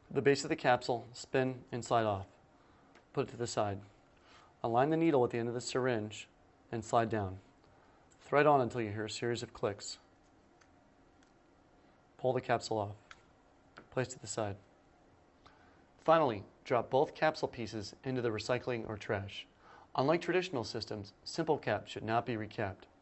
The base of the capsule, spin and slide off. Put it to the side. Align the needle at the end of the syringe and slide down. Thread on until you hear a series of clicks. Pull the capsule off. Place to the side. Finally, drop both capsule pieces into the recycling or trash. Unlike traditional systems, SimpleCAP should not be recapped.